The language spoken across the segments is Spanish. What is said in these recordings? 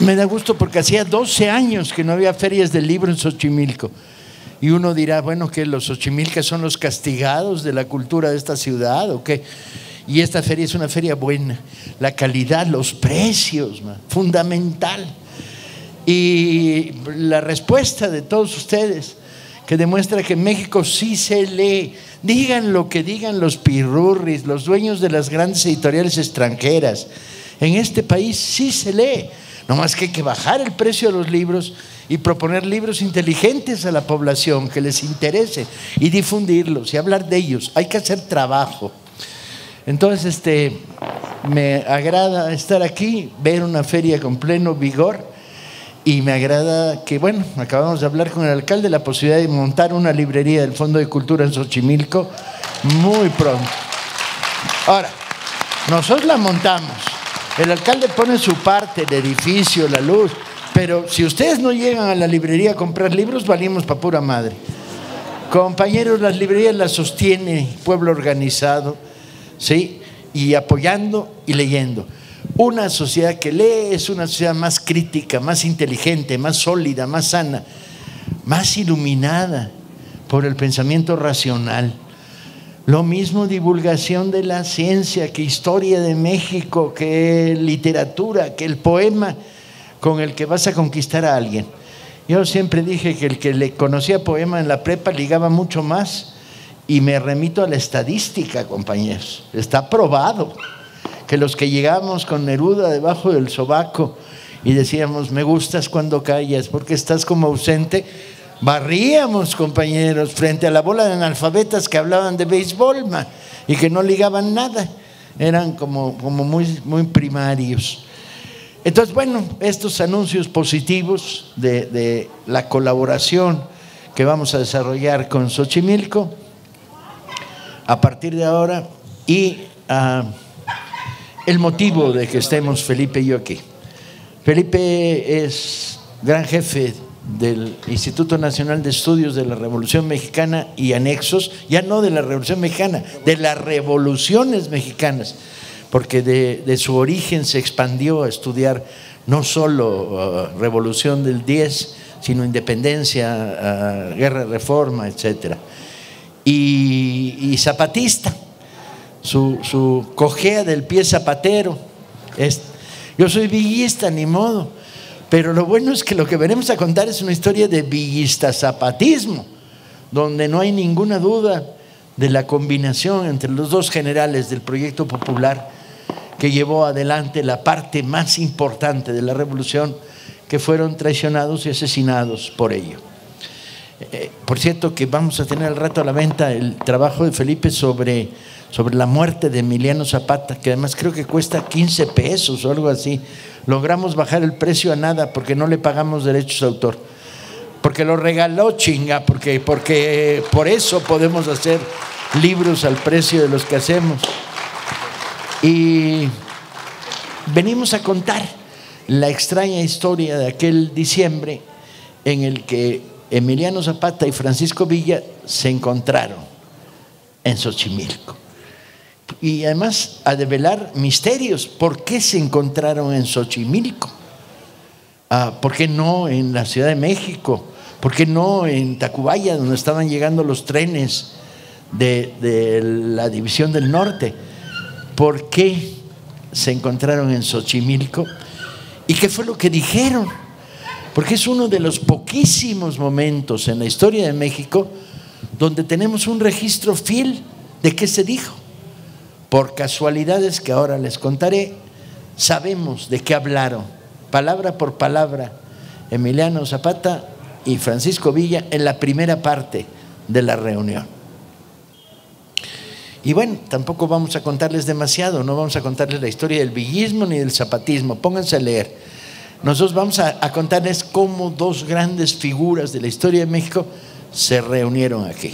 Me da gusto porque hacía 12 años que no había ferias del libro en Xochimilco. Y uno dirá, bueno, que los xochimilcas son los castigados de la cultura de esta ciudad o qué. Y esta feria es una feria buena. La calidad, los precios, fundamental. Y la respuesta de todos ustedes, que demuestra que en México sí se lee. Digan lo que digan los pirurris, los dueños de las grandes editoriales extranjeras. En este país sí se lee. No más que hay que bajar el precio de los libros y proponer libros inteligentes a la población, que les interese, y difundirlos y hablar de ellos. Hay que hacer trabajo. Entonces, me agrada estar aquí, ver una feria con pleno vigor, y me agrada que, bueno, acabamos de hablar con el alcalde la posibilidad de montar una librería del Fondo de Cultura en Xochimilco muy pronto. Ahora, nosotros la montamos. El alcalde pone su parte, el edificio, la luz, pero si ustedes no llegan a la librería a comprar libros, valimos para pura madre. Compañeros, las librerías las sostiene pueblo organizado, ¿sí? Y apoyando y leyendo. Una sociedad que lee es una sociedad más crítica, más inteligente, más sólida, más sana, más iluminada por el pensamiento racional. Lo mismo divulgación de la ciencia, que historia de México, que literatura, que el poema con el que vas a conquistar a alguien. Yo siempre dije que el que le conocía poema en la prepa ligaba mucho más, y me remito a la estadística, compañeros. Está probado que los que llegamos con Neruda debajo del sobaco y decíamos, me gustas cuando callas porque estás como ausente, barríamos, compañeros, frente a la bola de analfabetas que hablaban de béisbol y que no ligaban nada, eran como muy primarios. Entonces, bueno, estos anuncios positivos de la colaboración que vamos a desarrollar con Xochimilco a partir de ahora, y el motivo de que estemos Felipe y yo aquí. Felipe es gran jefe del Instituto Nacional de Estudios de la Revolución Mexicana y anexos, ya no de la Revolución Mexicana, de las revoluciones mexicanas, porque de su origen se expandió a estudiar no solo Revolución del 10, sino independencia, guerra de reforma, etcétera. Y zapatista, su cojea del pie zapatero. Yo soy villista, ni modo. Pero lo bueno es que lo que venimos a contar es una historia de villista-zapatismo, donde no hay ninguna duda de la combinación entre los dos generales del proyecto popular que llevó adelante la parte más importante de la revolución, que fueron traicionados y asesinados por ello. Por cierto, que vamos a tener al rato a la venta el trabajo de Felipe sobre la muerte de Emiliano Zapata, que además creo que cuesta 15 pesos o algo así. Logramos bajar el precio a nada porque no le pagamos derechos de autor, porque lo regaló, chinga, porque por eso podemos hacer libros al precio de los que hacemos. Y venimos a contar la extraña historia de aquel diciembre en el que Emiliano Zapata y Francisco Villa se encontraron en Xochimilco. Y además a develar misterios. ¿Por qué se encontraron en Xochimilco? ¿Por qué no en la Ciudad de México? ¿Por qué no en Tacubaya, donde estaban llegando los trenes de la División del Norte? ¿Por qué se encontraron en Xochimilco? ¿Y qué fue lo que dijeron? Porque es uno de los poquísimos momentos en la historia de México donde tenemos un registro fiel de qué se dijo. Por casualidades que ahora les contaré, sabemos de qué hablaron, palabra por palabra, Emiliano Zapata y Francisco Villa en la primera parte de la reunión. Y bueno, tampoco vamos a contarles demasiado, no vamos a contarles la historia del villismo ni del zapatismo, pónganse a leer. Nosotros vamos a contarles cómo dos grandes figuras de la historia de México se reunieron aquí.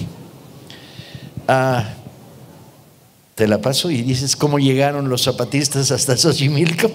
Te la paso y dices cómo llegaron los zapatistas hasta Xochimilco.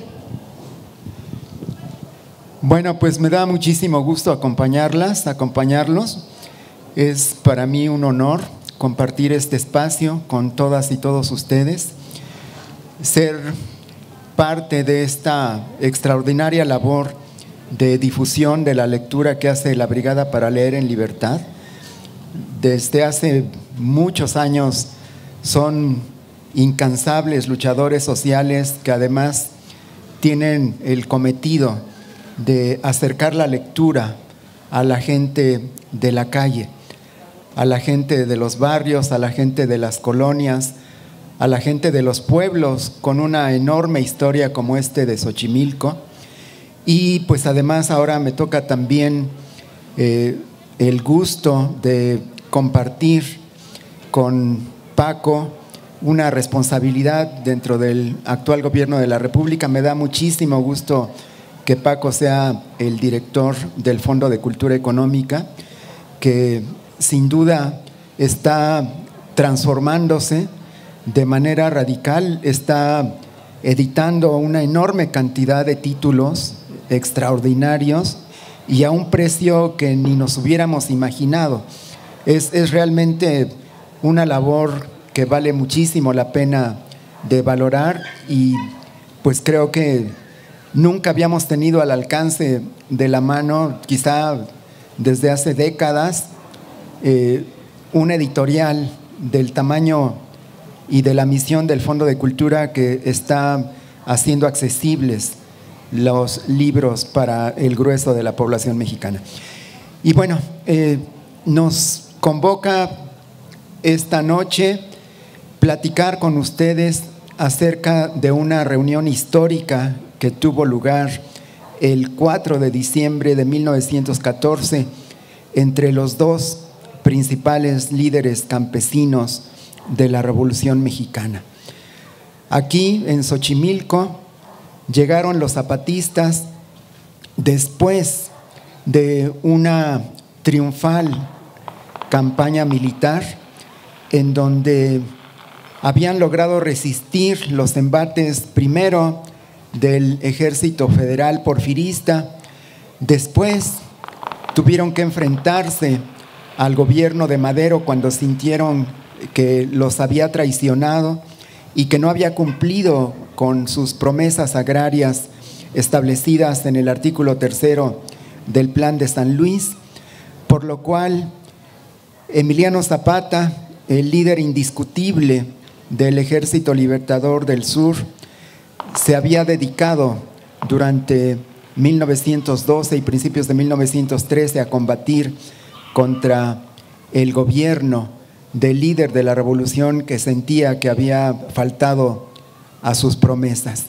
Bueno, pues me da muchísimo gusto acompañarlos. Es para mí un honor compartir este espacio con todas y todos ustedes, ser parte de esta extraordinaria labor de difusión de la lectura que hace la Brigada para Leer en Libertad. Desde hace muchos años son incansables luchadores sociales que además tienen el cometido de acercar la lectura a la gente de la calle, a la gente de los barrios, a la gente de las colonias, a la gente de los pueblos, con una enorme historia como este de Xochimilco. Y pues además ahora me toca también el gusto de compartir con Paco una responsabilidad dentro del actual gobierno de la República. Me da muchísimo gusto que Paco sea el director del Fondo de Cultura Económica, que sin duda está transformándose de manera radical, está editando una enorme cantidad de títulos extraordinarios y a un precio que ni nos hubiéramos imaginado. Es realmente una labor que vale muchísimo la pena de valorar, y pues creo que nunca habíamos tenido al alcance de la mano, quizá desde hace décadas, un editorial del tamaño y de la misión del Fondo de Cultura, que está haciendo accesibles los libros para el grueso de la población mexicana. Y bueno, nos convoca esta noche platicar con ustedes acerca de una reunión histórica que tuvo lugar el 4 de diciembre de 1914 entre los dos principales líderes campesinos de la Revolución Mexicana. Aquí en Xochimilco llegaron los zapatistas después de una triunfal campaña militar en donde habían logrado resistir los embates primero del Ejército Federal porfirista, después tuvieron que enfrentarse al gobierno de Madero cuando sintieron que los había traicionado y que no había cumplido con sus promesas agrarias establecidas en el artículo 3 del Plan de San Luis, por lo cual Emiliano Zapata, el líder indiscutible del Ejército Libertador del Sur, se había dedicado durante 1912 y principios de 1913 a combatir contra el gobierno del líder de la revolución, que sentía que había faltado a sus promesas.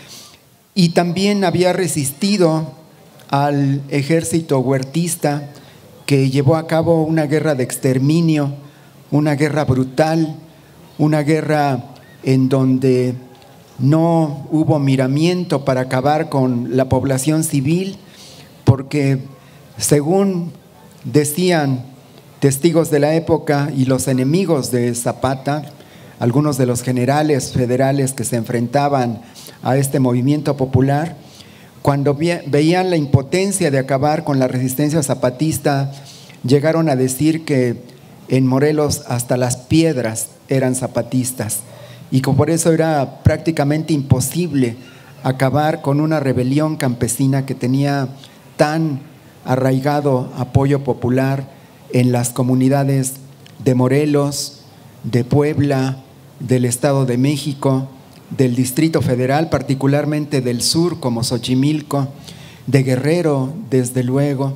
Y también había resistido al ejército huertista, que llevó a cabo una guerra de exterminio, una guerra brutal, una guerra en donde no hubo miramiento para acabar con la población civil, porque según decían testigos de la época y los enemigos de Zapata, algunos de los generales federales que se enfrentaban a este movimiento popular, cuando veían la impotencia de acabar con la resistencia zapatista, llegaron a decir que en Morelos hasta las piedras eran zapatistas, y que por eso era prácticamente imposible acabar con una rebelión campesina que tenía tan arraigado apoyo popular en las comunidades de Morelos, de Puebla, del Estado de México, del Distrito Federal, particularmente del sur como Xochimilco, de Guerrero, desde luego.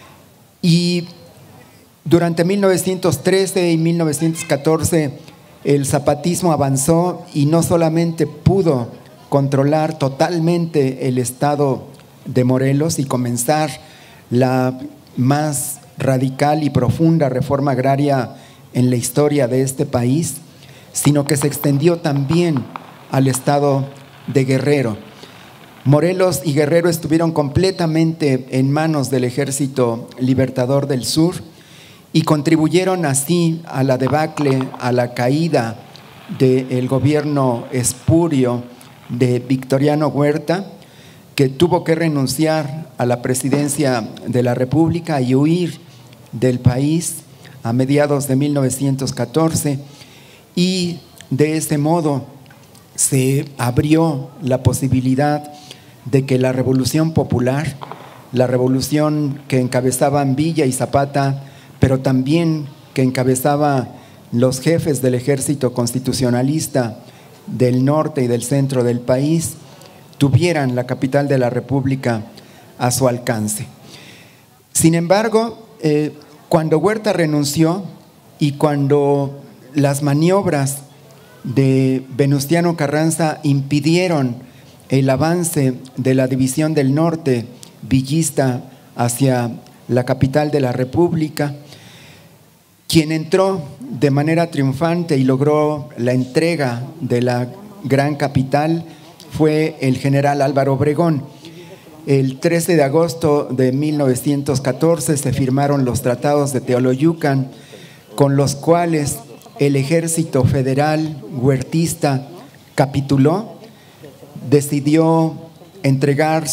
Y durante 1913 y 1914 el zapatismo avanzó y no solamente pudo controlar totalmente el estado de Morelos y comenzar la más radical y profunda reforma agraria en la historia de este país, sino que se extendió también al estado de Guerrero. Morelos y Guerrero estuvieron completamente en manos del Ejército Libertador del Sur y contribuyeron así a la debacle, a la caída del gobierno espurio de Victoriano Huerta, que tuvo que renunciar a la presidencia de la República y huir del país a mediados de 1914, y de ese modo se abrió la posibilidad de que la Revolución Popular la revolución que encabezaban Villa y Zapata, pero también que encabezaba los jefes del ejército constitucionalista del norte y del centro del país, tuvieran la capital de la República a su alcance. Sin embargo, cuando Huerta renunció y cuando las maniobras de Venustiano Carranza impidieron el avance de la división del norte villista hacia la capital de la República, quien entró de manera triunfante y logró la entrega de la gran capital fue el general Álvaro Obregón. El 13 de agosto de 1914 se firmaron los tratados de Teoloyucan, con los cuales el ejército federal huertista capituló, decidió entregar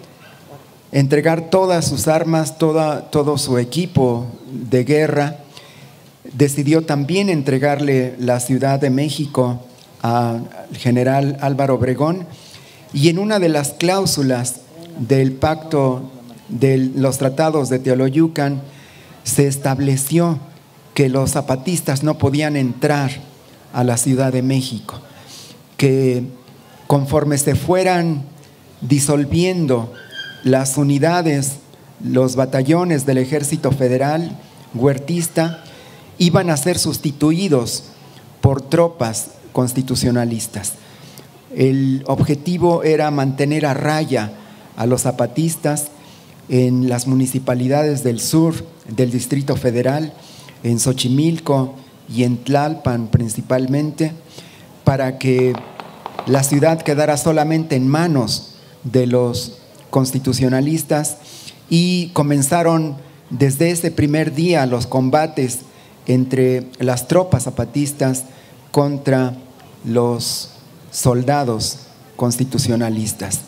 todas sus armas, todo su equipo de guerra. Decidió también entregarle la Ciudad de México al general Álvaro Obregón, y en una de las cláusulas del pacto de los tratados de Teoloyucan se estableció que los zapatistas no podían entrar a la Ciudad de México, que conforme se fueran disolviendo las unidades, los batallones del ejército federal huertista, iban a ser sustituidos por tropas constitucionalistas. El objetivo era mantener a raya a los zapatistas en las municipalidades del sur del Distrito Federal, en Xochimilco y en Tlalpan principalmente, para que la ciudad quedara solamente en manos de los constitucionalistas, y comenzaron desde ese primer día los combates entre las tropas zapatistas contra los soldados constitucionalistas.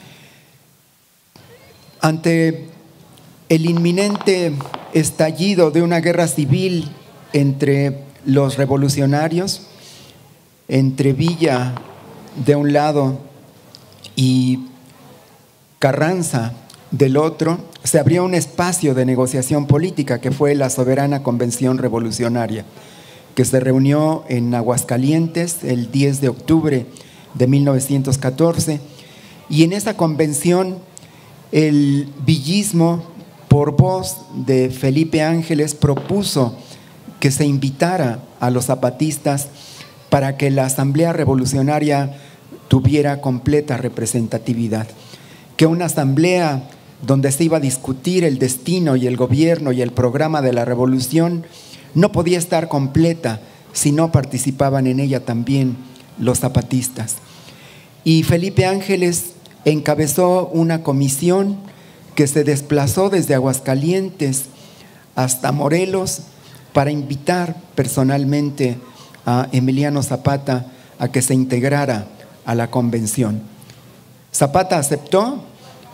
Ante el inminente estallido de una guerra civil entre los revolucionarios, entre Villa de un lado y Carranza del otro, se abrió un espacio de negociación política que fue la Soberana Convención Revolucionaria, que se reunió en Aguascalientes el 10 de octubre de 1914, y en esa convención el villismo, por voz de Felipe Ángeles, propuso que se invitara a los zapatistas para que la Asamblea Revolucionaria tuviera completa representatividad, que una asamblea donde se iba a discutir el destino y el gobierno y el programa de la revolución no podía estar completa si no participaban en ella también los zapatistas. Y Felipe Ángeles encabezó una comisión que se desplazó desde Aguascalientes hasta Morelos para invitar personalmente a Emiliano Zapata a que se integrara a la convención. Zapata aceptó,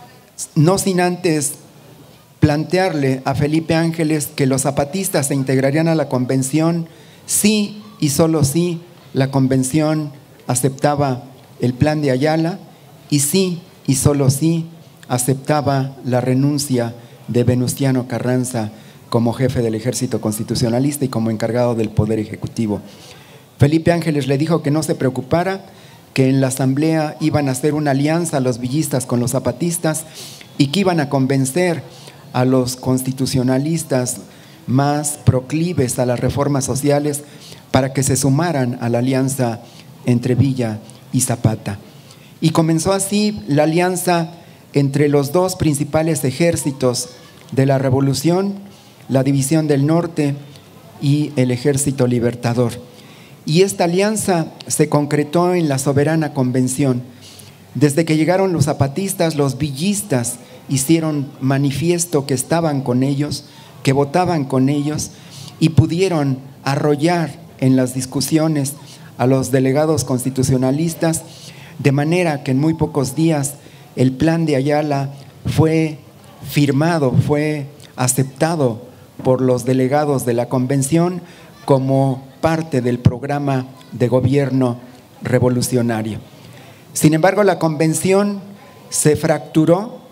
no sin antes plantearle a Felipe Ángeles que los zapatistas se integrarían a la convención sí y solo si la convención aceptaba el plan de Ayala, y sí y solo si aceptaba la renuncia de Venustiano Carranza como jefe del ejército constitucionalista y como encargado del poder ejecutivo. Felipe Ángeles le dijo que no se preocupara, que en la asamblea iban a hacer una alianza los villistas con los zapatistas y que iban a convencer a los constitucionalistas más proclives a las reformas sociales para que se sumaran a la alianza entre Villa y Zapata. Y comenzó así la alianza entre los dos principales ejércitos de la revolución, la División del Norte y el Ejército Libertador. Y esta alianza se concretó en la Soberana Convención. Desde que llegaron los zapatistas, los villistas hicieron manifiesto que estaban con ellos, que votaban con ellos, y pudieron arrollar en las discusiones a los delegados constitucionalistas, de manera que en muy pocos días el plan de Ayala fue firmado, fue aceptado por los delegados de la convención como parte del programa de gobierno revolucionario. Sin embargo, la convención se fracturó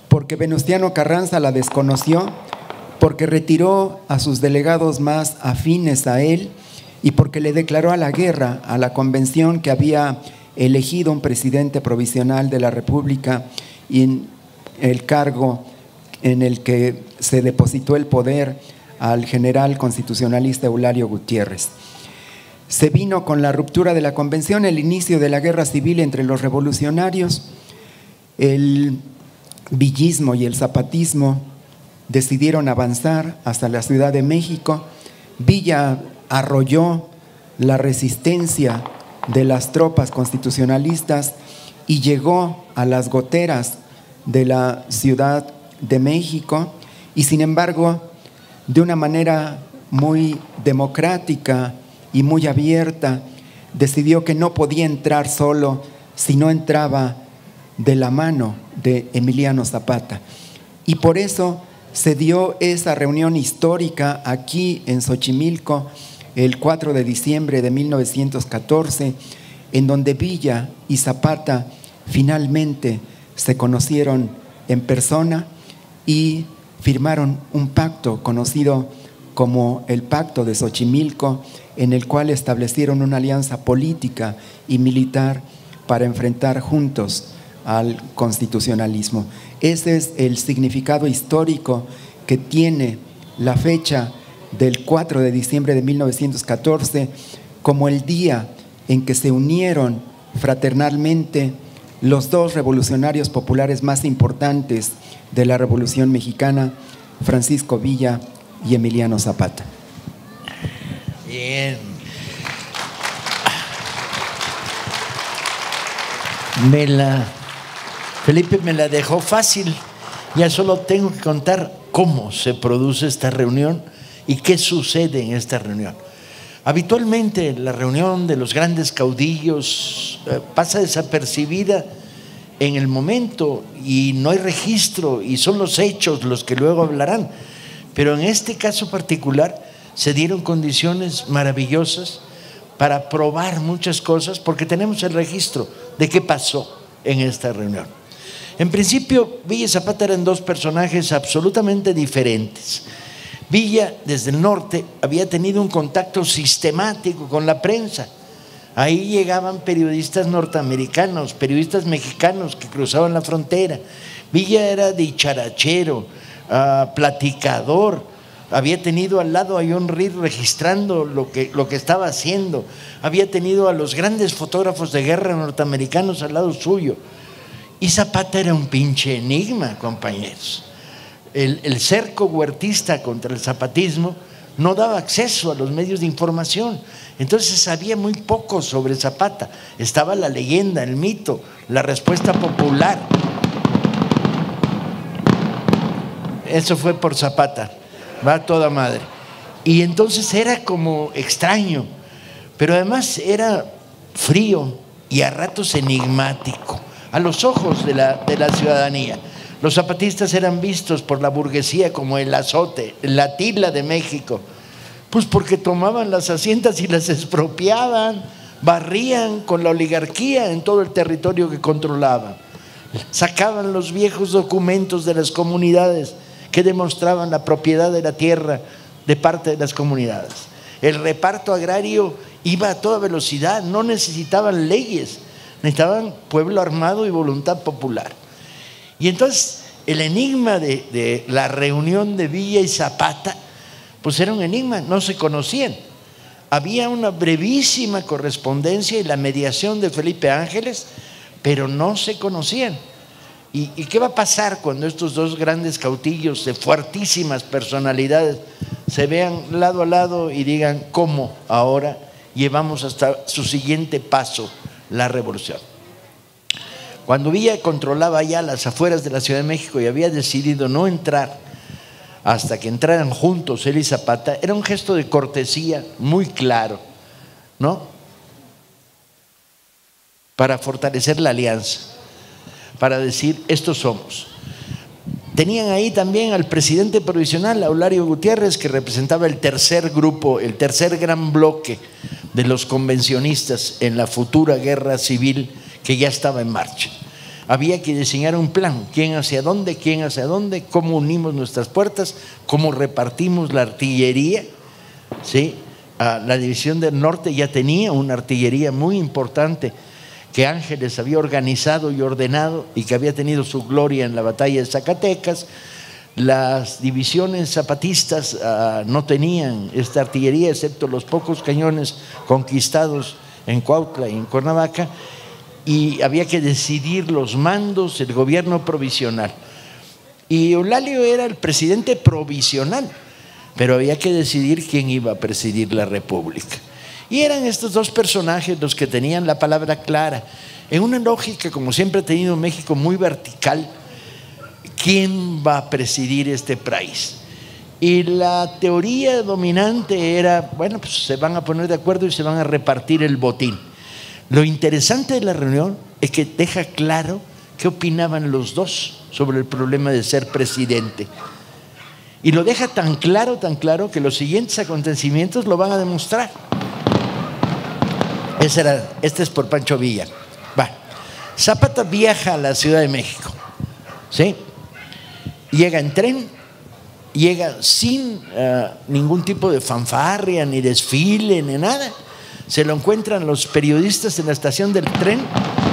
porque Venustiano Carranza la desconoció, porque retiró a sus delegados más afines a él y porque le declaró a la guerra a la convención que había elegido un presidente provisional de la República y en el cargo en el que se depositó el poder al general constitucionalista Eulalio Gutiérrez. Se vino con la ruptura de la convención, el inicio de la guerra civil entre los revolucionarios. El villismo y el zapatismo decidieron avanzar hasta la Ciudad de México. Villa arrolló la resistencia de las tropas constitucionalistas y llegó a las goteras de la Ciudad de México y, sin embargo, de una manera muy democrática y muy abierta, decidió que no podía entrar solo si no entraba de la mano de Emiliano Zapata. Y por eso se dio esa reunión histórica aquí en Xochimilco el 4 de diciembre de 1914, en donde Villa y Zapata finalmente se conocieron en persona y firmaron un pacto conocido como el Pacto de Xochimilco, en el cual establecieron una alianza política y militar para enfrentar juntos al constitucionalismo. Ese es el significado histórico que tiene la fecha del 4 de diciembre de 1914 como el día en que se unieron fraternalmente los dos revolucionarios populares más importantes de la Revolución Mexicana, Francisco Villa y Emiliano Zapata. Bien. Felipe me la dejó fácil. Ya solo tengo que contar cómo se produce esta reunión y qué sucede en esta reunión. Habitualmente la reunión de los grandes caudillos pasa desapercibida en el momento y no hay registro y son los hechos los que luego hablarán. Pero en este caso particular se dieron condiciones maravillosas para probar muchas cosas porque tenemos el registro de qué pasó en esta reunión. En principio, Villa y Zapata eran dos personajes absolutamente diferentes. Villa, desde el norte, había tenido un contacto sistemático con la prensa. Ahí llegaban periodistas norteamericanos, periodistas mexicanos que cruzaban la frontera. Villa era dicharachero, platicador. Había tenido al lado a John Reed registrando lo que estaba haciendo. Había tenido a los grandes fotógrafos de guerra norteamericanos al lado suyo. Y Zapata era un pinche enigma, compañeros. El cerco huertista contra el zapatismo no daba acceso a los medios de información. Entonces sabía muy poco sobre Zapata. Estaba la leyenda, el mito, la respuesta popular. Eso fue por Zapata. Va a toda madre. Y entonces era como extraño, pero además era frío y a ratos enigmático a los ojos de la ciudadanía. Los zapatistas eran vistos por la burguesía como el azote, la tila de México, pues porque tomaban las haciendas y las expropiaban, barrían con la oligarquía en todo el territorio que controlaban, sacaban los viejos documentos de las comunidades que demostraban la propiedad de la tierra de parte de las comunidades. El reparto agrario iba a toda velocidad, no necesitaban leyes, necesitaban pueblo armado y voluntad popular. Y entonces el enigma de la reunión de Villa y Zapata, pues era un enigma, no se conocían. Había una brevísima correspondencia y la mediación de Felipe Ángeles, pero no se conocían. ¿Y qué va a pasar cuando estos dos grandes cautillos de fuertísimas personalidades se vean lado a lado y digan cómo ahora llevamos hasta su siguiente paso la revolución? Cuando Villa controlaba ya las afueras de la Ciudad de México y había decidido no entrar hasta que entraran juntos él y Zapata, era un gesto de cortesía muy claro, ¿no? Para fortalecer la alianza, para decir, estos somos. Tenían ahí también al presidente provisional, Eulalio Gutiérrez, que representaba el tercer grupo, el tercer gran bloque de los convencionistas en la futura guerra civil que ya estaba en marcha. había que diseñar un plan, quién hacia dónde, cómo unimos nuestras fuerzas, cómo repartimos la artillería, ¿sí? La División del Norte ya tenía una artillería muy importante que Ángeles había organizado y ordenado y que había tenido su gloria en la batalla de Zacatecas. Las divisiones zapatistas no tenían esta artillería, excepto los pocos cañones conquistados en Cuautla y en Cuernavaca, y había que decidir los mandos, el gobierno provisional. Y Eulalio era el presidente provisional, pero había que decidir quién iba a presidir la República. Y eran estos dos personajes los que tenían la palabra clara, en una lógica, como siempre ha tenido México, muy vertical. ¿Quién va a presidir este país? Y la teoría dominante era, bueno, pues se van a poner de acuerdo y se van a repartir el botín. Lo interesante de la reunión es que deja claro qué opinaban los dos sobre el problema de ser presidente. Y lo deja tan claro que los siguientes acontecimientos lo van a demostrar. Este es por Pancho Villa. Zapata viaja a la Ciudad de México, ¿sí? Llega en tren, llega sin ningún tipo de fanfarria, ni desfile, ni nada. Se lo encuentran los periodistas en la estación del tren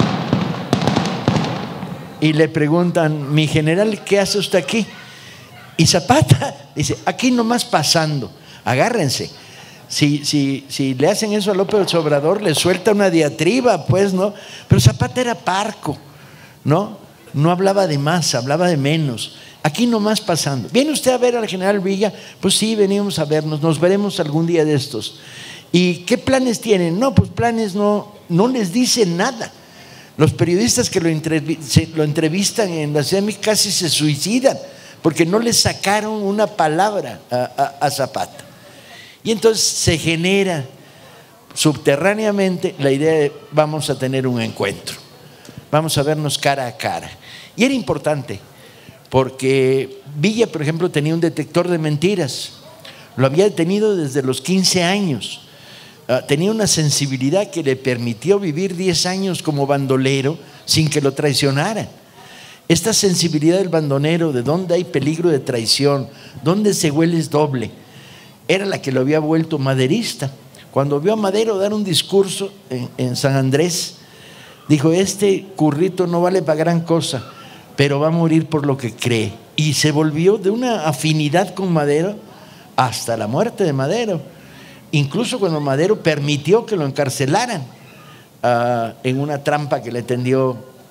y le preguntan: mi general, ¿qué hace usted aquí? Y Zapata dice: aquí nomás pasando, agárrense. Si le hacen eso a López Obrador, le suelta una diatriba, pues, ¿no? Pero Zapata era parco, ¿no? No hablaba de más, hablaba de menos. Aquí nomás pasando. ¿Viene usted a ver al general Villa? Pues sí, venimos a vernos, nos veremos algún día de estos. ¿Y qué planes tienen? No, pues planes no les dicen nada. Los periodistas que lo entrevistan en la Ciudad de México casi se suicidan porque no le sacaron una palabra a Zapata. Y entonces se genera subterráneamente la idea de: vamos a tener un encuentro, vamos a vernos cara a cara. Y era importante porque Villa, por ejemplo, tenía un detector de mentiras, lo había tenido desde los 15 años, tenía una sensibilidad que le permitió vivir 10 años como bandolero sin que lo traicionaran. Esta sensibilidad del bandonero, de dónde hay peligro de traición, dónde se huele es doble, era la que lo había vuelto maderista. Cuando vio a Madero dar un discurso en San Andrés, dijo: este currito no vale para gran cosa, pero va a morir por lo que cree. Y se volvió de una afinidad con Madero hasta la muerte de Madero. Incluso cuando Madero permitió que lo encarcelaran en una trampa que le tendió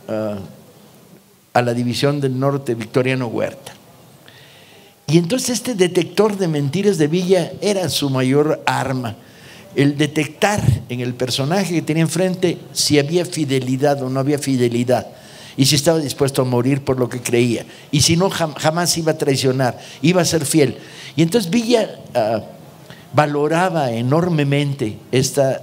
a la División del Norte Victoriano Huerta. Y entonces este detector de mentiras de Villa era su mayor arma, el detectar en el personaje que tenía enfrente si había fidelidad o no había fidelidad, y si estaba dispuesto a morir por lo que creía, y si no, jamás iba a traicionar, iba a ser fiel. Y entonces Villa valoraba enormemente esta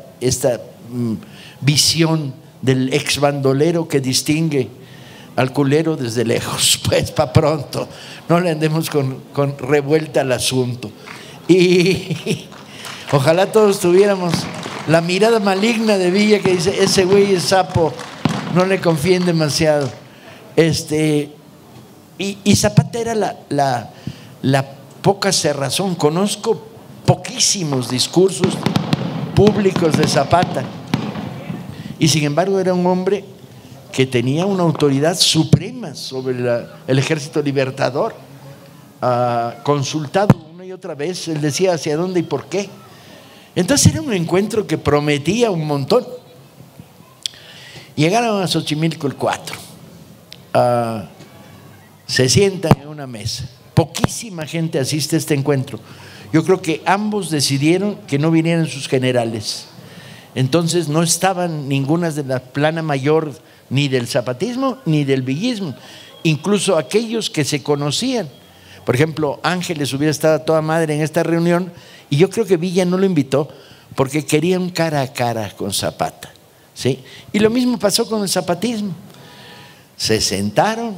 visión del exbandolero que distingue al culero desde lejos, pues para pronto, no le andemos con revuelta al asunto. Y ojalá todos tuviéramos la mirada maligna de Villa que dice: ese güey es sapo, no le confíen demasiado. Y Zapata era la poca cerrazón. Conozco poquísimos discursos públicos de Zapata, y sin embargo era un hombre que tenía una autoridad suprema sobre el ejército libertador. Consultado una y otra vez, él decía hacia dónde y por qué. Entonces era un encuentro que prometía un montón. Llegaron a Xochimilco el 4, se sientan en una mesa, poquísima gente asiste a este encuentro. Yo creo que ambos decidieron que no vinieran sus generales, entonces no estaban ninguna de la plana mayor ni del zapatismo ni del villismo, incluso aquellos que se conocían. Por ejemplo, Ángeles hubiera estado a toda madre en esta reunión, y yo creo que Villa no lo invitó porque quería un cara a cara con Zapata, ¿sí? Y lo mismo pasó con el zapatismo. Se sentaron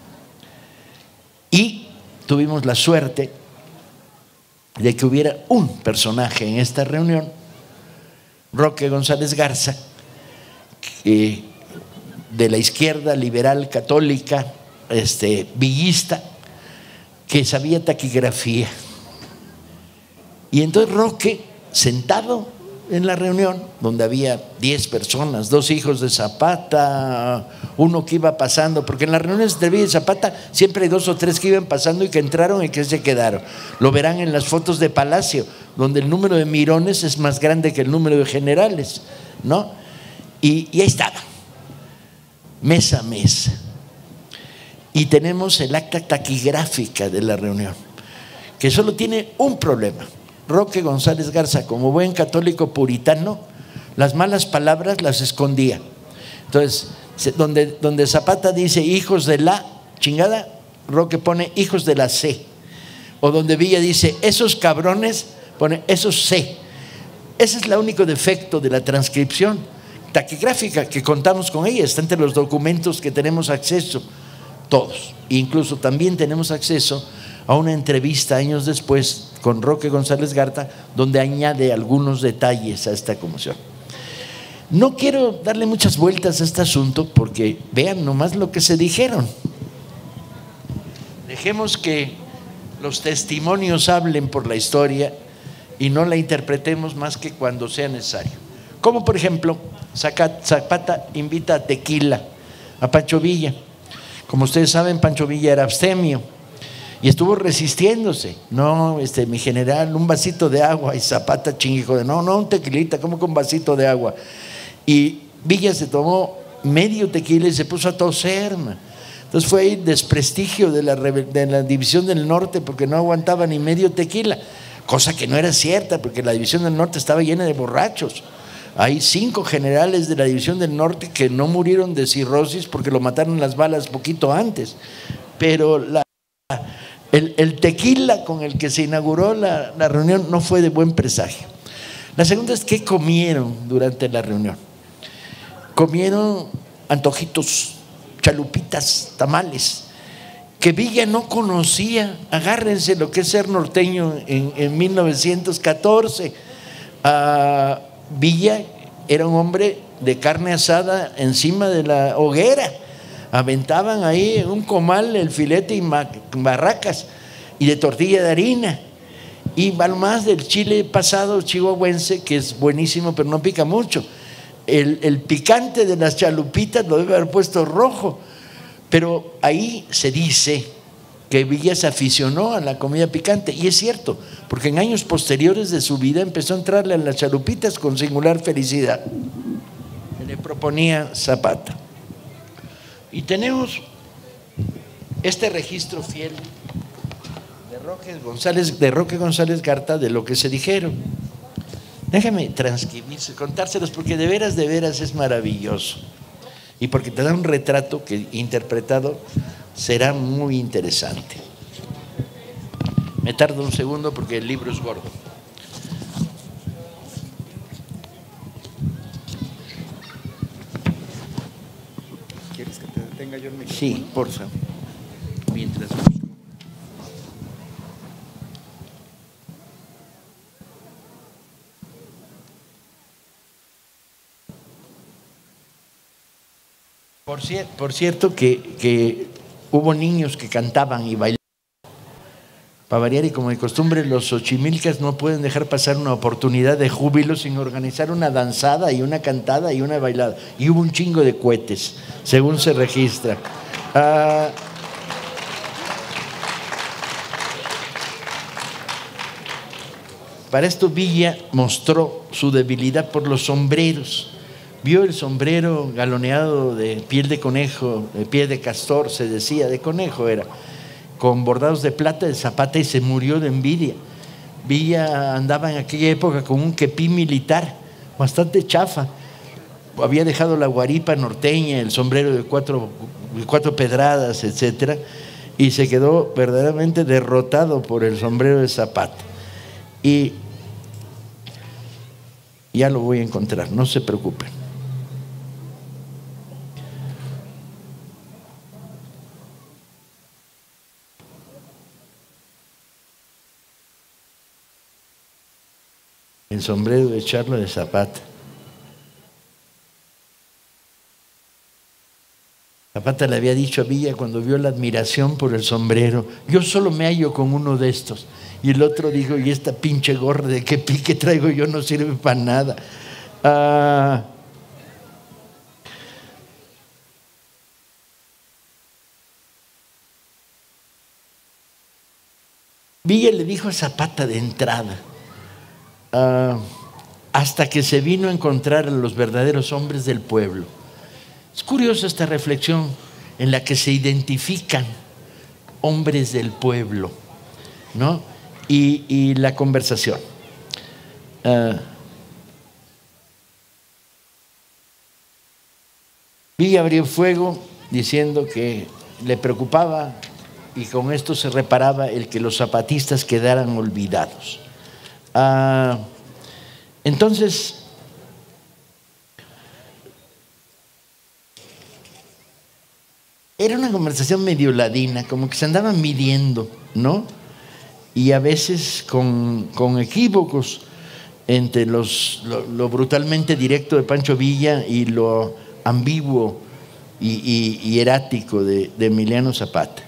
y tuvimos la suerte de que hubiera un personaje en esta reunión, Roque González Garza, que de la izquierda liberal católica, villista, que sabía taquigrafía. Y entonces Roque, sentado en la reunión, donde había 10 personas, 2 hijos de Zapata, uno que iba pasando, porque en las reuniones de Villa Zapata siempre hay 2 o 3 que iban pasando y que entraron y que se quedaron. Lo verán en las fotos de Palacio, donde el número de mirones es más grande que el número de generales, ¿no? Y ahí estaba, mesa a mesa. Y tenemos el acta taquigráfica de la reunión, que solo tiene un problema. Roque González Garza, como buen católico puritano, las malas palabras las escondía. Entonces, donde Zapata dice hijos de la chingada, Roque pone hijos de la C. O donde Villa dice esos cabrones, pone esos C. Ese es el único defecto de la transcripción taquigráfica, que contamos con ella, está entre los documentos que tenemos acceso todos. Incluso también tenemos acceso a una entrevista años después con Roque González Garza, donde añade algunos detalles a esta comisión. No quiero darle muchas vueltas a este asunto porque vean nomás lo que se dijeron. Dejemos que los testimonios hablen por la historia y no la interpretemos más que cuando sea necesario. Como por ejemplo, Zapata invita a tequila a Pancho Villa. Como ustedes saben, Pancho Villa era abstemio y estuvo resistiéndose. No, mi general, un vasito de agua. Y Zapata chingijo de no, un tequilita, como con un vasito de agua. Y Villa se tomó medio tequila y se puso a toser. Entonces fue ahí desprestigio de la División del Norte, porque no aguantaba ni medio tequila, cosa que no era cierta, porque la División del Norte estaba llena de borrachos. Hay 5 generales de la División del Norte que no murieron de cirrosis porque lo mataron las balas poquito antes. Pero el tequila con el que se inauguró la reunión no fue de buen presagio. La segunda es ¿qué comieron durante la reunión? Comieron antojitos, chalupitas, tamales, que Villa no conocía. Agárrense lo que es ser norteño en 1914. Villa era un hombre de carne asada encima de la hoguera. Aventaban ahí en un comal el filete y barracas y de tortilla de harina. Y más del chile pasado chihuahuense, que es buenísimo pero no pica mucho. El picante de las chalupitas lo debe haber puesto rojo. Pero ahí se dice que Villa se aficionó a la comida picante, y es cierto, porque en años posteriores de su vida empezó a entrarle a las chalupitas con singular felicidad. Se le proponía Zapata. Y tenemos este registro fiel de Roque González Garza de lo que se dijeron. Déjame transcribirse, contárselos, porque de veras es maravilloso. Y porque te da un retrato que interpretado será muy interesante. Me tardo un segundo porque el libro es gordo. ¿Quieres que te detenga yo el micrófono? Sí, por favor. Mientras. Por cierto que hubo niños que cantaban y bailaban. Para variar, y como de costumbre, los xochimilcas no pueden dejar pasar una oportunidad de júbilo sin organizar una danzada y una cantada y una bailada. Y hubo un chingo de cohetes, según se registra. Para esto Villa mostró su debilidad por los sombreros. Vio el sombrero galoneado de piel de conejo, de piel de castor, se decía, de conejo era, con bordados de plata de Zapata, y se murió de envidia. Villa andaba en aquella época con un kepí militar, bastante chafa. Había dejado la guaripa norteña, el sombrero de cuatro pedradas, etcétera, y se quedó verdaderamente derrotado por el sombrero de Zapata. Y ya lo voy a encontrar, no se preocupen. El sombrero de charlo de Zapata. Zapata le había dicho a Villa cuando vio la admiración por el sombrero: yo solo me hallo con uno de estos. Y el otro dijo: y esta pinche gorra de qué pique traigo yo no sirve para nada. Villa le dijo a Zapata de entrada, hasta que se vino a encontrar a los verdaderos hombres del pueblo. Es curiosa esta reflexión en la que se identifican hombres del pueblo, ¿no? Y la conversación. Villa abrió fuego diciendo que le preocupaba, y con esto se reparaba, el que los zapatistas quedaran olvidados. Entonces, era una conversación medio ladina, como que se andaban midiendo, ¿no? Y a veces con equívocos entre lo brutalmente directo de Pancho Villa y lo ambiguo y erático de Emiliano Zapata.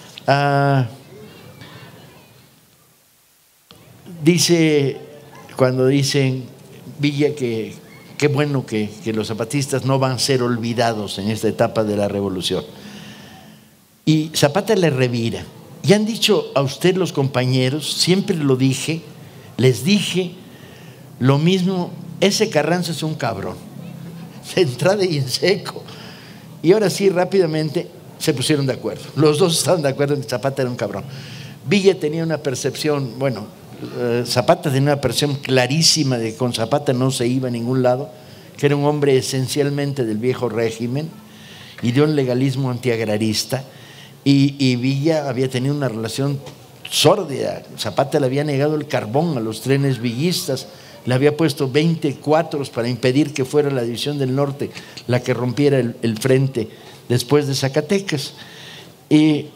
Dice, cuando dicen Villa que qué bueno que los zapatistas no van a ser olvidados en esta etapa de la revolución. Y Zapata le revira: ya han dicho a usted los compañeros, siempre lo dije, les dije lo mismo, ese Carranza es un cabrón, de entrada y en seco. Y ahora sí, rápidamente se pusieron de acuerdo. Los dos estaban de acuerdo en que Zapata era un cabrón. Villa tenía una percepción, Zapata tenía una percepción clarísima de que con Zapata no se iba a ningún lado, que era un hombre esencialmente del viejo régimen y de un legalismo antiagrarista. Y Villa había tenido una relación sórdida. Zapata le había negado el carbón a los trenes villistas, le había puesto 20 cuatros para impedir que fuera la División del Norte la que rompiera el frente después de Zacatecas. Y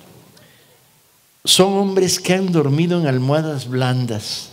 son hombres que han dormido en almohadas blandas.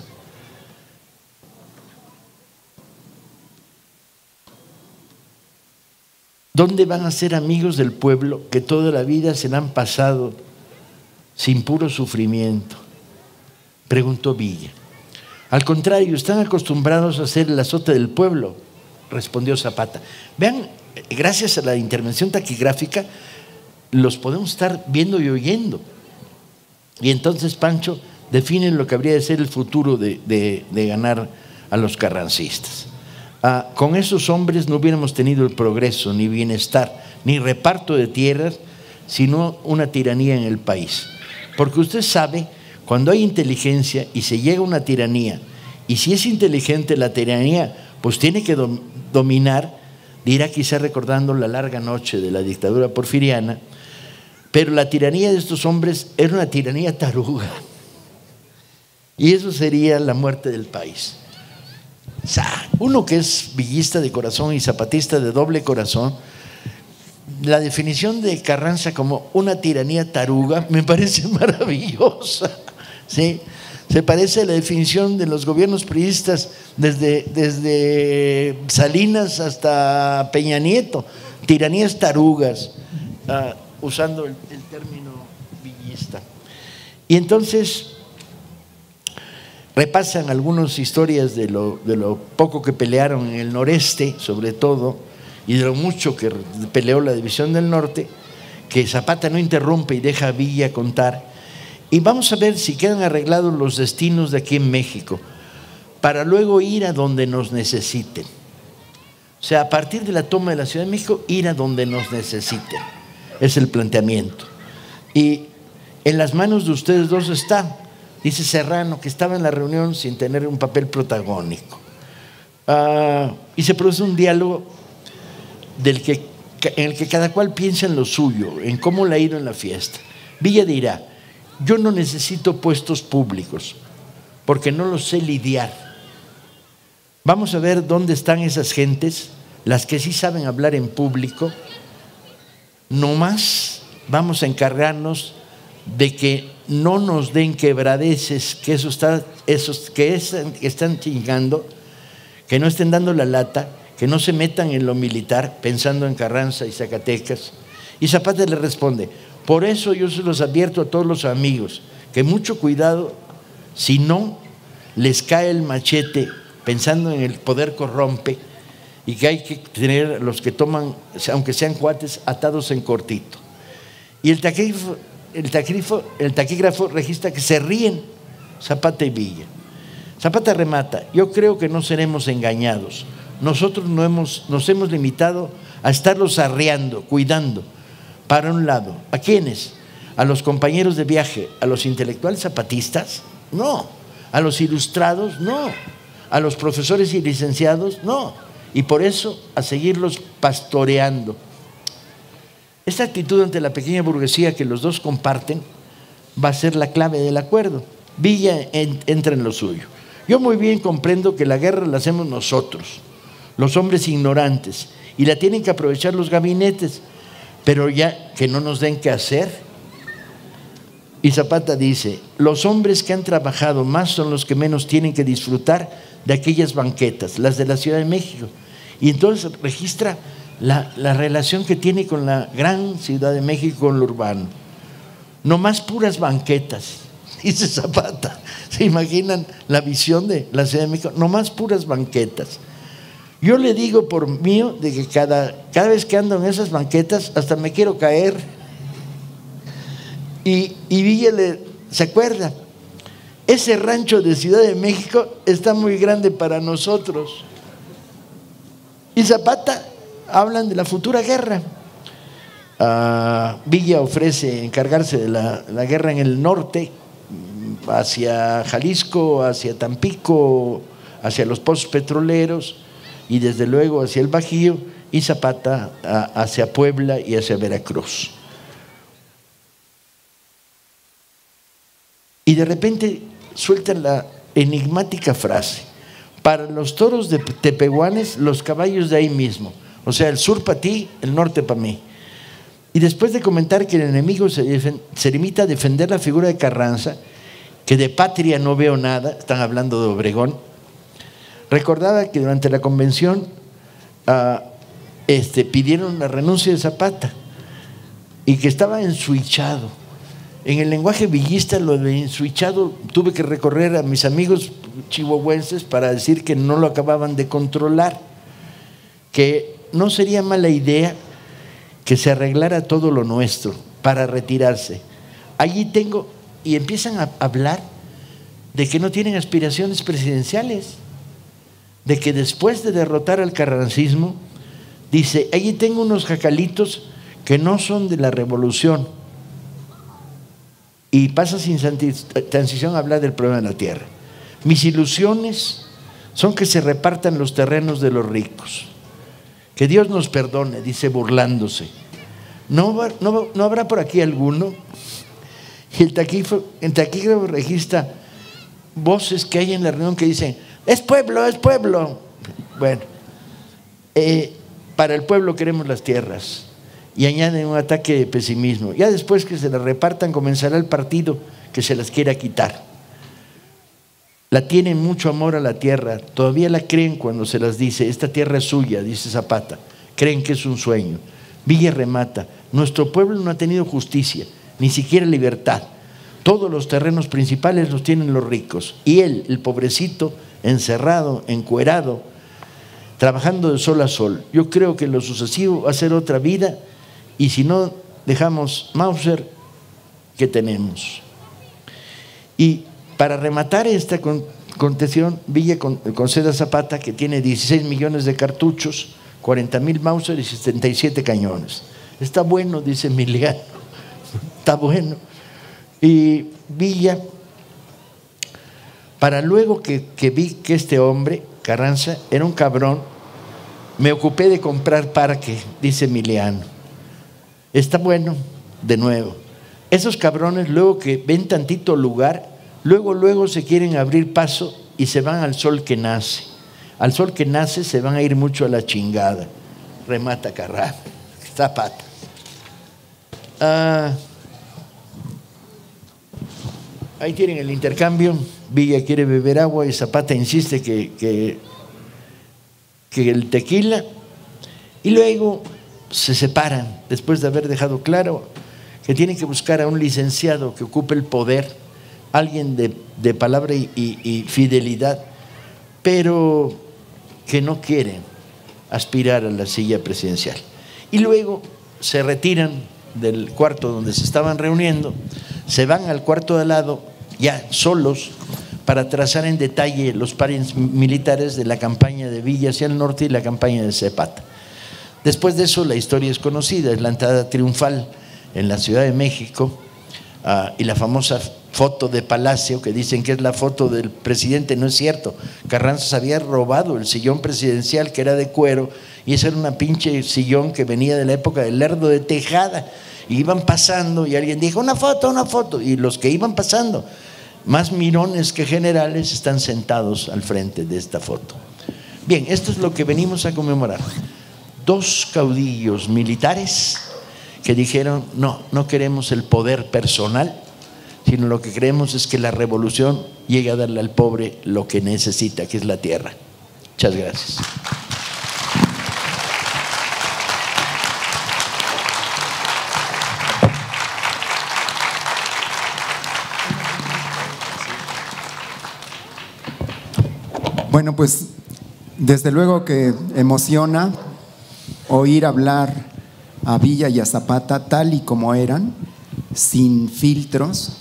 ¿Dónde van a ser amigos del pueblo que toda la vida se la han pasado sin puro sufrimiento? Preguntó Villa. Al contrario, están acostumbrados a ser el azote del pueblo, respondió Zapata. Vean, gracias a la intervención taquigráfica los podemos estar viendo y oyendo. Y entonces Pancho define lo que habría de ser el futuro de ganar a los carrancistas. Con esos hombres no hubiéramos tenido el progreso, ni bienestar, ni reparto de tierras, sino una tiranía en el país. Porque usted sabe, cuando hay inteligencia y se llega a una tiranía, y si es inteligente la tiranía, pues tiene que dominar, dirá quizá recordando la larga noche de la dictadura porfiriana, pero la tiranía de estos hombres era una tiranía taruga. Y eso sería la muerte del país. O sea, uno que es villista de corazón y zapatista de doble corazón, la definición de Carranza como una tiranía taruga me parece maravillosa, ¿sí? Se parece a la definición de los gobiernos priistas desde Salinas hasta Peña Nieto, tiranías tarugas, usando el término villista. Y entonces repasan algunas historias de lo poco que pelearon en el noreste, sobre todo, y de lo mucho que peleó la División del Norte, que Zapata no interrumpe y deja a Villa contar. Y vamos a ver si quedan arreglados los destinos de aquí en México, para luego ir a donde nos necesiten. O sea, a partir de la toma de la Ciudad de México, ir a donde nos necesiten. Es el planteamiento. Y en las manos de ustedes dos está, dice Serrano, que estaba en la reunión sin tener un papel protagónico. Y se produce un diálogo en el que cada cual piensa en lo suyo, en cómo le ha ido en la fiesta. Villa dirá: yo no necesito puestos públicos porque no los sé lidiar. Vamos a ver dónde están esas gentes, las que sí saben hablar en público. No más vamos a encargarnos de que no nos den quebradeces, que esos que están chingando, que no estén dando la lata, que no se metan en lo militar pensando en Carranza y Zacatecas, Y Zapata le responde: por eso yo se los advierto a todos los amigos, que mucho cuidado, si no les cae el machete pensando en el poder corrompe, y que hay que tener a los que toman, aunque sean cuates, atados en cortito. Y el taquígrafo registra que se ríen Zapata y Villa. Zapata remata: yo creo que no seremos engañados. Nosotros nos hemos limitado a estarlos arreando, cuidando. Para un lado, ¿a quiénes? ¿A los compañeros de viaje? ¿A los intelectuales zapatistas? No. ¿A los ilustrados? No. ¿A los profesores y licenciados? No. Y por eso a seguirlos pastoreando. Esta actitud ante la pequeña burguesía que los dos comparten va a ser la clave del acuerdo. Villa entra en lo suyo. Yo muy bien comprendo que la guerra la hacemos nosotros, los hombres ignorantes, y la tienen que aprovechar los gabinetes, pero ya que no nos den qué hacer. Y Zapata dice: los hombres que han trabajado más son los que menos tienen que disfrutar de aquellas banquetas, las de la Ciudad de México. Y entonces registra la relación que tiene con la gran Ciudad de México, con lo urbano. No más puras banquetas, dice Zapata. ¿Se imaginan la visión de la Ciudad de México? No más puras banquetas. Yo le digo por mío de que cada vez que ando en esas banquetas hasta me quiero caer. Y Villa se acuerda: ese rancho de Ciudad de México está muy grande para nosotros. Y Zapata hablan de la futura guerra. Villa ofrece encargarse de la guerra en el norte, hacia Jalisco, hacia Tampico, hacia los pozos petroleros y desde luego hacia el Bajío, y Zapata hacia Puebla y hacia Veracruz. Y de repente sueltan la enigmática frase: para los toros de Tepehuanes, los caballos de ahí mismo. O sea, el sur para ti, el norte para mí. Y después de comentar que el enemigo se limita a defender la figura de Carranza, que de patria no veo nada, están hablando de Obregón, recordaba que durante la convención pidieron la renuncia de Zapata y que estaba ensuichado. En el lenguaje villista, lo de ensuichado, tuve que recorrer a mis amigos chihuahuenses para decir que no lo acababan de controlar, que no sería mala idea que se arreglara todo lo nuestro para retirarse. Allí tengo, y empiezan a hablar de que no tienen aspiraciones presidenciales, de que después de derrotar al carrancismo, dice: allí tengo unos jacalitos que no son de la revolución. Y pasa sin transición a hablar del problema de la tierra. Mis ilusiones son que se repartan los terrenos de los ricos. Que Dios nos perdone, dice burlándose. ¿No habrá por aquí alguno? Y el taquígrafo registra voces que hay en la reunión que dicen: es pueblo, es pueblo. Bueno, para el pueblo queremos las tierras. Y añaden un ataque de pesimismo. Ya después que se las repartan, comenzará el partido que se las quiera quitar. La tienen mucho amor a la tierra, todavía la creen cuando se las dice: esta tierra es suya, dice Zapata. Creen que es un sueño. Villa remata: nuestro pueblo no ha tenido justicia, ni siquiera libertad. Todos los terrenos principales los tienen los ricos. Y él, el pobrecito, encerrado, encuerado, trabajando de sol a sol. Yo creo que lo sucesivo va a ser otra vida. Y si no dejamos Mauser, ¿qué tenemos? Y para rematar esta contención, Villa concede a Zapata que tiene 16 millones de cartuchos, 40,000 Mauser y 77 cañones. Está bueno, dice Emiliano, está bueno. Y Villa, para luego que vi que este hombre, Carranza, era un cabrón, me ocupé de comprar parque, dice Emiliano. Está bueno, de nuevo. Esos cabrones, luego que ven tantito lugar, luego se quieren abrir paso y se van al sol que nace. Al sol que nace se van a ir mucho a la chingada. Remata Carranza, Zapata. Ahí tienen el intercambio. Villa quiere beber agua y Zapata insiste que el tequila. Y luego se separan después de haber dejado claro que tienen que buscar a un licenciado que ocupe el poder, alguien de palabra y fidelidad, pero que no quiere aspirar a la silla presidencial. Y luego se retiran del cuarto donde se estaban reuniendo, se van al cuarto de al lado, ya solos, para trazar en detalle los planes militares de la campaña de Villa hacia el norte y la campaña de Zapata. Después de eso la historia es conocida, es la entrada triunfal en la Ciudad de México y la famosa foto de Palacio que dicen que es la foto del presidente. No es cierto, Carranza se había robado el sillón presidencial que era de cuero y ese era una pinche sillón que venía de la época del Lerdo de Tejada. Y iban pasando y alguien dijo una foto, y los que iban pasando, más mirones que generales, están sentados al frente de esta foto. Bien, esto es lo que venimos a conmemorar. 2 caudillos militares que dijeron no queremos el poder personal, sino lo que queremos es que la revolución llegue a darle al pobre lo que necesita, que es la tierra. Muchas gracias. Bueno, pues desde luego que emociona oír hablar a Villa y a Zapata tal y como eran, sin filtros.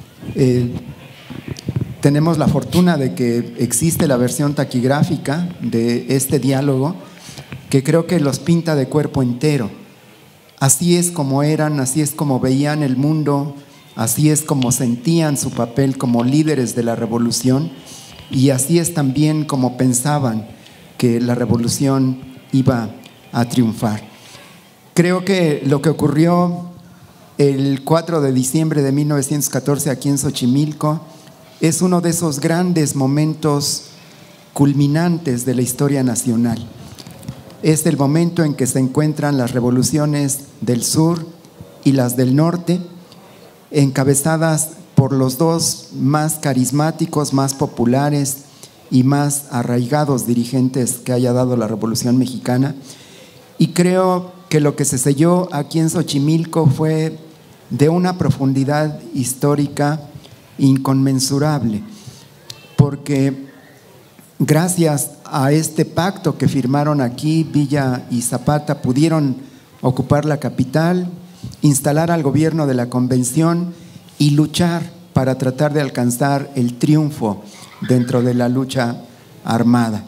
Tenemos la fortuna de que existe la versión taquigráfica de este diálogo, que creo que los pinta de cuerpo entero. Así es como eran, así es como veían el mundo, así es como sentían su papel como líderes de la revolución, y así es también como pensaban que la revolución iba a triunfar. Creo que lo que ocurrió el 4 de diciembre de 1914 aquí en Xochimilco es uno de esos grandes momentos culminantes de la historia nacional. Es el momento en que se encuentran las revoluciones del sur y las del norte, encabezadas por los dos más carismáticos, más populares y más arraigados dirigentes que haya dado la Revolución Mexicana. Y creo que lo que se selló aquí en Xochimilco fue de una profundidad histórica inconmensurable, porque gracias a este pacto que firmaron aquí, Villa y Zapata pudieron ocupar la capital, instalar al gobierno de la Convención y luchar para tratar de alcanzar el triunfo dentro de la lucha armada.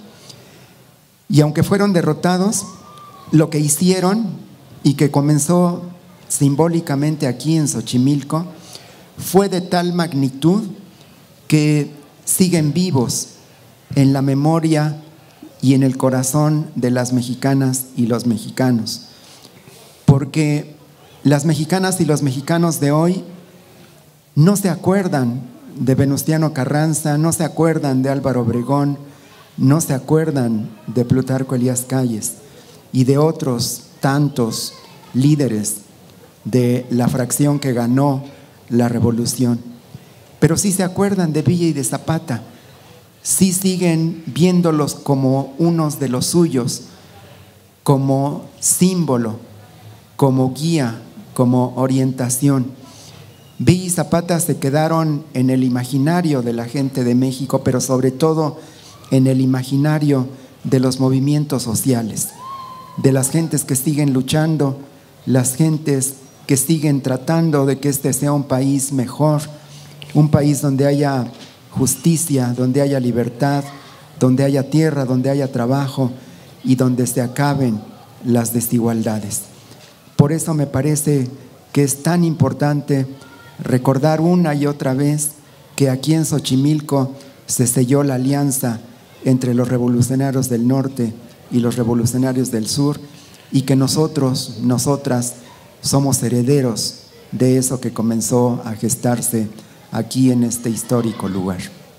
Y aunque fueron derrotados, lo que hicieron y que comenzó simbólicamente aquí en Xochimilco fue de tal magnitud que siguen vivos en la memoria y en el corazón de las mexicanas y los mexicanos, porque las mexicanas y los mexicanos de hoy no se acuerdan de Venustiano Carranza, no se acuerdan de Álvaro Obregón, no se acuerdan de Plutarco Elías Calles y de otros tantos líderes de la fracción que ganó la revolución, pero sí se acuerdan de Villa y de Zapata, sí siguen viéndolos como unos de los suyos, como símbolo, como guía, como orientación. Villa y Zapata se quedaron en el imaginario de la gente de México, pero sobre todo en el imaginario de los movimientos sociales, de las gentes que siguen luchando, las gentes que siguen tratando de que este sea un país mejor, un país donde haya justicia, donde haya libertad, donde haya tierra, donde haya trabajo y donde se acaben las desigualdades. Por eso me parece que es tan importante recordar una y otra vez que aquí en Xochimilco se selló la alianza entre los revolucionarios del norte y los revolucionarios del sur, y que nosotros, nosotras, somos herederos de eso que comenzó a gestarse aquí en este histórico lugar.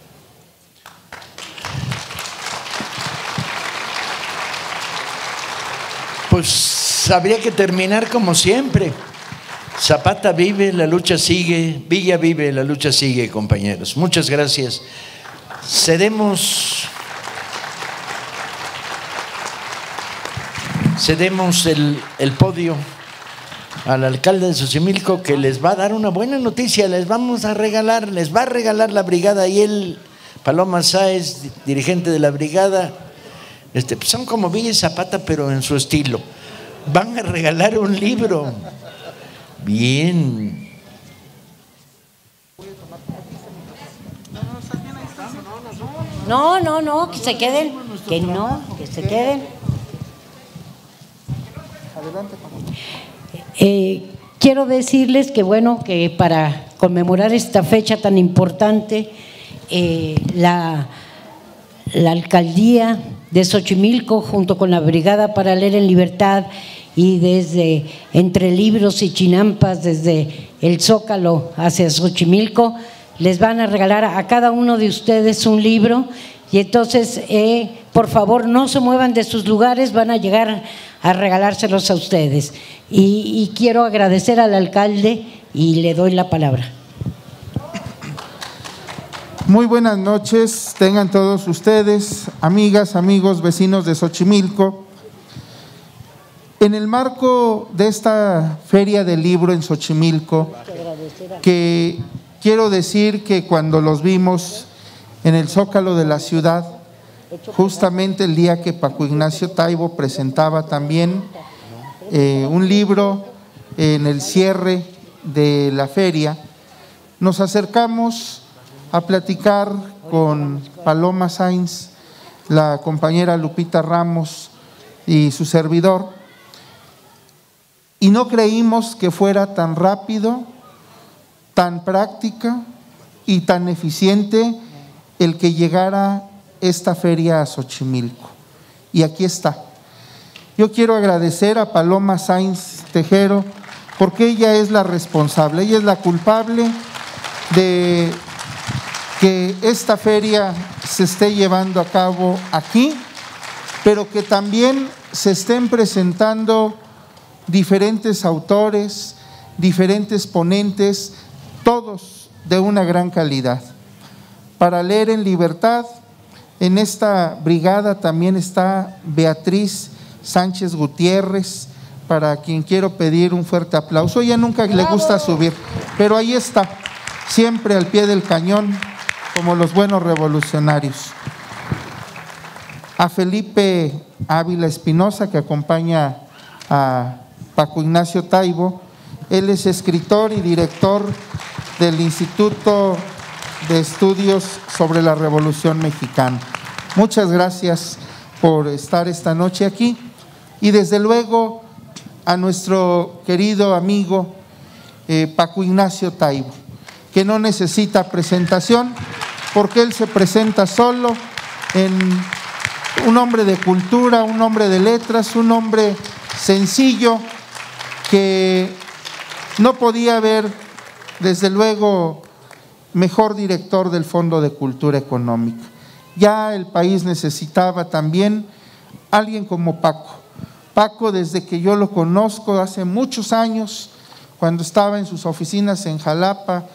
Pues habría que terminar como siempre. Zapata vive, la lucha sigue. Villa vive, la lucha sigue, compañeros. Muchas gracias. Cedemos. cedemos el podio al alcalde de Xochimilco, que les va a dar una buena noticia. Les va a regalar la brigada, y él, Paloma Sáenz, dirigente de la brigada, pues son como Villa y Zapata, pero en su estilo. Van a regalar un libro. Bien. No, que se queden. Que se queden. Quiero decirles que que para conmemorar esta fecha tan importante, la alcaldía de Xochimilco, junto con la Brigada para Leer en Libertad, y desde Entre Libros y Chinampas, desde el Zócalo hacia Xochimilco, les van a regalar a cada uno de ustedes un libro. Y entonces, por favor, no se muevan de sus lugares, van a llegar a regalárselos a ustedes. Y quiero agradecer al alcalde y le doy la palabra. Muy buenas noches, tengan todos ustedes, amigas, amigos, vecinos de Xochimilco. En el marco de esta Feria del Libro en Xochimilco, que quiero decir que cuando los vimos en el Zócalo de la ciudad, justamente el día que Paco Ignacio Taibo presentaba también un libro en el cierre de la feria, nos acercamos a platicar con Paloma Sáenz, la compañera Lupita Ramos y su servidor, y no creímos que fuera tan rápido, tan práctica y tan eficiente el que llegara esta feria a Xochimilco. Y aquí está. Yo quiero agradecer a Paloma Sáenz Tejero, porque ella es la responsable, ella es la culpable de que esta feria se esté llevando a cabo aquí, pero que también se estén presentando diferentes autores, diferentes ponentes, todos de una gran calidad. Para Leer en Libertad, en esta brigada también está Beatriz Sánchez Gutiérrez, para quien quiero pedir un fuerte aplauso. Ella nunca le gusta subir, pero ahí está, siempre al pie del cañón, como los buenos revolucionarios. A Felipe Ávila Espinosa, que acompaña a Paco Ignacio Taibo. Él es escritor y director del Instituto de Estudios sobre la Revolución Mexicana. Muchas gracias por estar esta noche aquí, y desde luego a nuestro querido amigo Paco Ignacio Taibo, que no necesita presentación porque él se presenta solo, en un hombre de cultura, un hombre de letras, un hombre sencillo, que no podía haber, desde luego, mejor director del Fondo de Cultura Económica. Ya el país necesitaba también alguien como Paco. Paco, desde que yo lo conozco hace muchos años, cuando estaba en sus oficinas en Jalapa,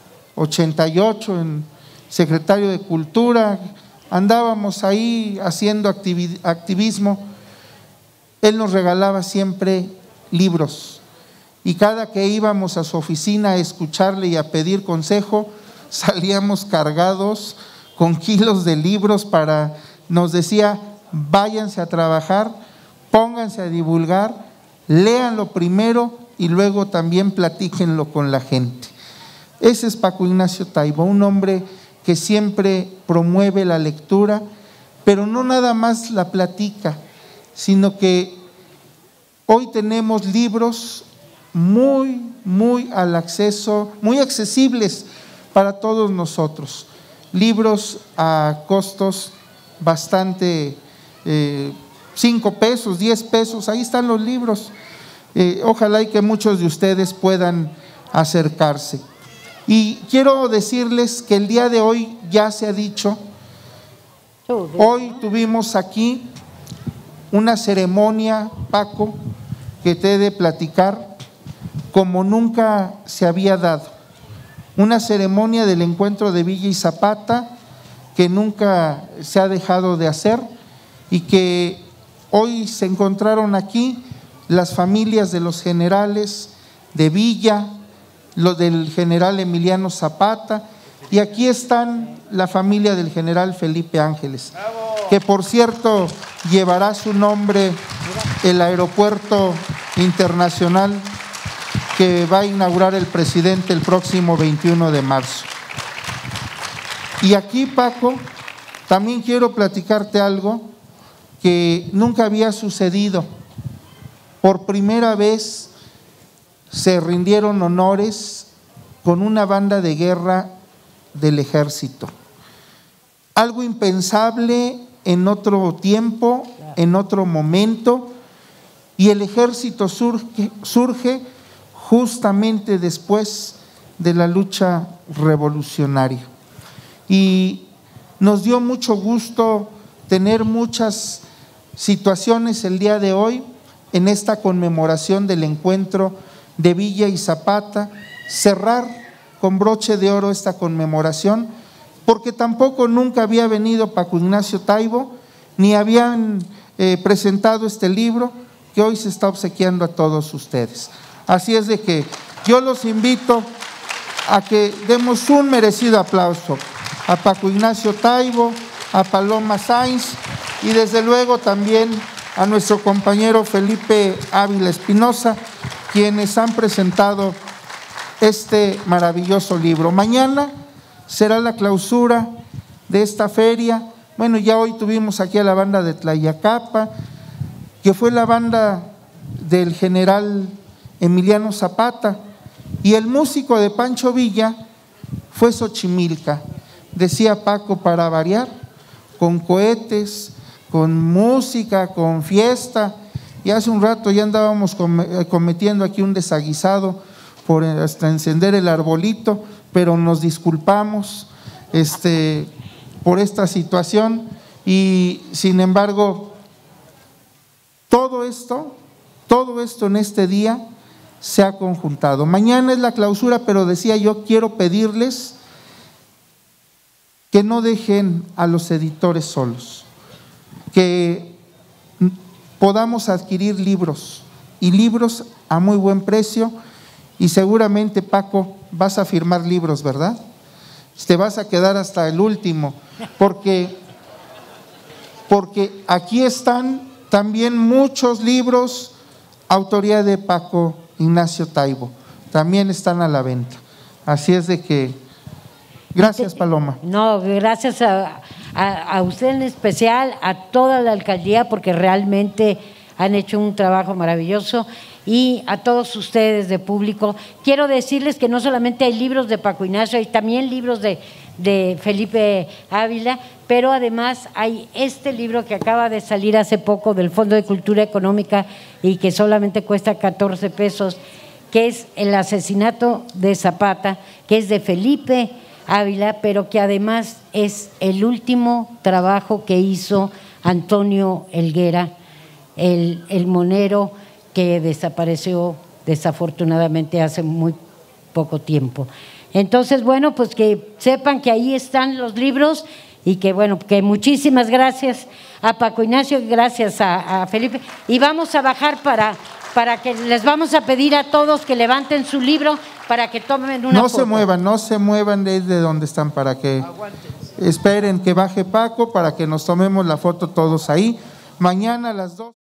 88, en secretario de Cultura, andábamos ahí haciendo activismo. Él nos regalaba siempre libros, y cada que íbamos a su oficina a escucharle y a pedir consejo, salíamos cargados con kilos de libros. Nos decía: váyanse a trabajar, pónganse a divulgar, léanlo primero y luego también platíquenlo con la gente. Ese es Paco Ignacio Taibo, un hombre que siempre promueve la lectura, pero no nada más la platica, sino que hoy tenemos libros muy al acceso, muy accesibles para todos nosotros. Libros a costos bastante, 5 pesos, 10 pesos, ahí están los libros. Ojalá y que muchos de ustedes puedan acercarse. Y quiero decirles que el día de hoy ya se ha dicho, hoy tuvimos aquí una ceremonia, Paco, que te he de platicar, como nunca se había dado. Una ceremonia del encuentro de Villa y Zapata que nunca se ha dejado de hacer, y que hoy se encontraron aquí las familias de los generales de Villa, los del general Emiliano Zapata, y aquí están la familia del general Felipe Ángeles, que por cierto llevará su nombre el aeropuerto internacional que va a inaugurar el presidente el próximo 21 de marzo. Y aquí, Paco, también quiero platicarte algo que nunca había sucedido. Por primera vez se rindieron honores con una banda de guerra del ejército. Algo impensable en otro tiempo, en otro momento, y el ejército surge justamente después de la lucha revolucionaria. Y nos dio mucho gusto tener muchas situaciones el día de hoy en esta conmemoración del encuentro de Villa y Zapata, cerrar con broche de oro esta conmemoración, porque tampoco nunca había venido Paco Ignacio Taibo, ni habían presentado este libro que hoy se está obsequiando a todos ustedes. Así es de que yo los invito a que demos un merecido aplauso a Paco Ignacio Taibo, a Paloma Sainz y desde luego también a nuestro compañero Felipe Ávila Espinosa, quienes han presentado este maravilloso libro. Mañana será la clausura de esta feria. Bueno, ya hoy tuvimos aquí a la banda de Tlayacapa, que fue la banda del general Emiliano Zapata, y el músico de Pancho Villa fue Xochimilca. Decía Paco, para variar, con cohetes, con música, con fiesta, y hace un rato ya andábamos cometiendo aquí un desaguisado por hasta encender el arbolito, pero nos disculpamos por esta situación, y sin embargo todo esto en este día se ha conjuntado. Mañana es la clausura, pero decía yo, quiero pedirles que no dejen a los editores solos, que podamos adquirir libros, y libros a muy buen precio, y seguramente, Paco, vas a firmar libros, ¿verdad? Te vas a quedar hasta el último, porque aquí están también muchos libros, autoría de Paco Ignacio Taibo, también están a la venta. Así es de que, gracias, Paloma. No, gracias a usted en especial, a toda la alcaldía, porque realmente han hecho un trabajo maravilloso, y a todos ustedes de público. Quiero decirles que no solamente hay libros de Paco Ignacio, hay también libros de Felipe Ávila, pero además hay este libro que acaba de salir hace poco del Fondo de Cultura Económica y que solamente cuesta 14 pesos, que es El asesinato de Zapata, que es de Felipe Ávila, pero que además es el último trabajo que hizo Antonio Helguera, el monero que desapareció desafortunadamente hace muy poco tiempo. Entonces, bueno, pues que sepan que ahí están los libros, y que bueno, que muchísimas gracias a Paco Ignacio, gracias a Felipe, y vamos a bajar para que les vamos a pedir a todos que levanten su libro para que tomen una foto. No se muevan desde donde están, para que esperen que baje Paco para que nos tomemos la foto todos ahí. Mañana a las 2.